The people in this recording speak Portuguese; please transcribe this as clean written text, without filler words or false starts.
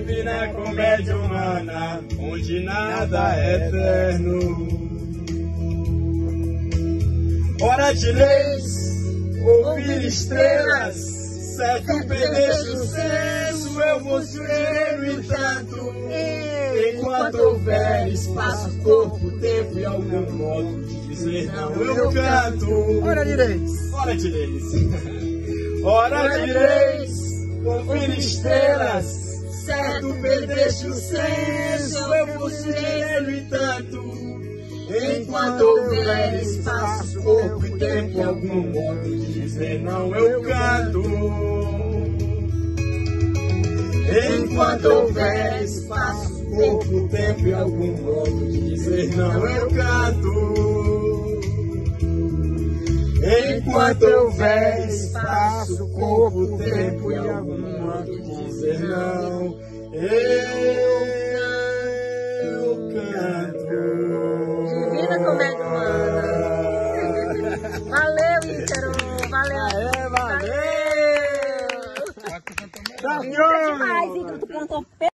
Divina comédia humana, onde nada é eterno. Hora de leis, ouvir estrelas, certo perder o senso, eu vou surgir no entanto. Enquanto houver espaço, corpo, tempo e algum modo de dizer não, eu canto. Hora de leis. Hora de leis. Hora de leis, ouvir estrelas, certo perdeste o senso, eu vou surgir no entanto. Enquanto houver espaço, corpo e tempo e algum modo de dizer não, eu canto. Enquanto houver espaço, corpo, tempo e algum modo de dizer não, eu canto. Enquanto houver espaço, corpo, tempo e algum modo de dizer não, eu canto. Divina comédia humana. Valeu, Ícaro. Valeu. Valeu. Demais, Ícaro. Tu cantou